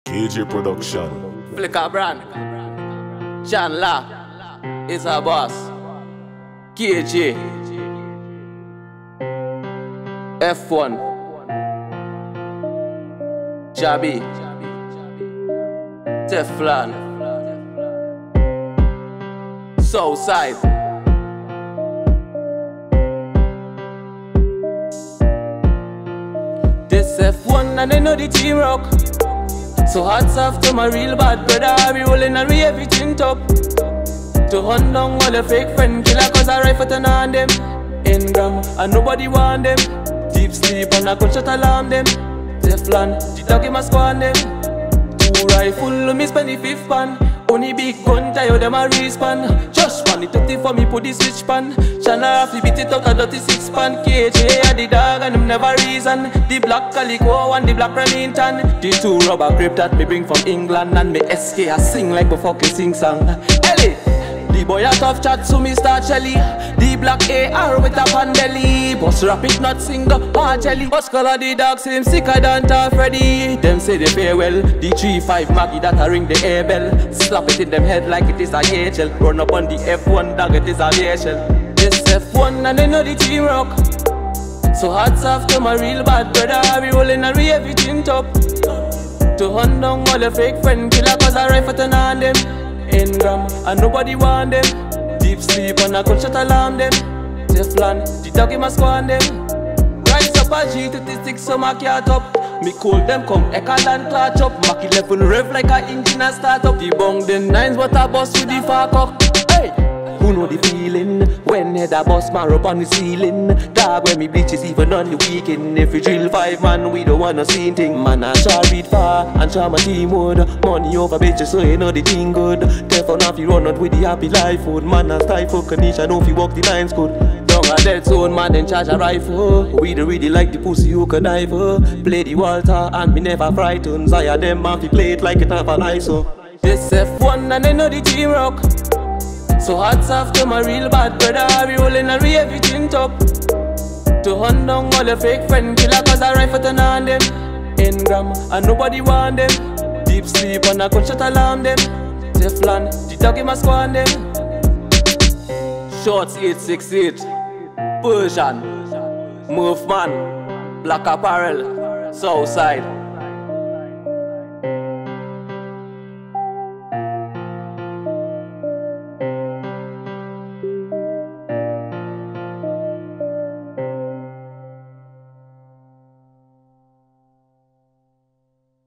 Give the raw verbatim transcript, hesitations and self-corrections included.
K J Production. Flicker brand. Sean La is our boss. K J F one Jabby Teflon Southside. This F one and they know the team rock. So hats off to my real bad brother. We rolling and we everything top. To hunt down all the fake friend killer, cause I rifle turn on them. Ingram and nobody want them. Deep sleep and I gunshot alarm them. Teflon, the dog in my squad them. Two rifle, me spend the fifth pan. Only big gun, tie them a respawn. Just one, it thirty for me, put the switch pan. Shana have to beat it out a dirty six pan. K J a the dog and them never reason. The black calico and the black Remington. The two rubber grip that me bring from England. And me S K a sing like a fucking sing song. Ellie, the boy a tough chat, so me start jelly. The black A R with a pandeli. Boss rap it not single, or jelly. Boss color the dog same sicker than Tom Freddy. Them say they farewell. The three five Maggie that a ring the air bell. Slap it in them head like it is a H L. Run up on the F one dog, it is a V H L. This F one and they know the team rock. So hats off to my real bad brother. We rolling and we everything top. To hunt down all the fake friend killer, cause I rifle turn on them. Ingram and nobody want them. Deep sleep and I gunshot alarm them. Teflon, the dog in my squad them. Rise up a G thirty-six so my cat up. Me call them come Eckhart and clutch up. Mac eleven rev like a engine and start up. The bong the nines but a bust with the far cock. Hey, who know the feeling? When head a bust man up on the ceiling. Dog when me bleaches even on the weekend. If we drill five man we don't wanna see thing. Man I shall read far and show my team wood. Money over bitches so you know the thing good. Teflon off you run out with the happy life food. Man I stifle condition if you walk the lines good. Down a dead zone man then charge a rifle. We don't really like the pussy you can dive. Play the Walter and me never frightened. I them man fi play it like it have a license. This F one and they know the team rock. So hats off to my real bad brother. We rolling and we everything top. To hunt down all the fake friend killer, cause I rifle turn on them. Ingram and nobody want them. Deep sleep and I gunshot alarm them. Teflon, the dog in my squad them. Shorts eight six eight Persian Murph man Black apparel Southside.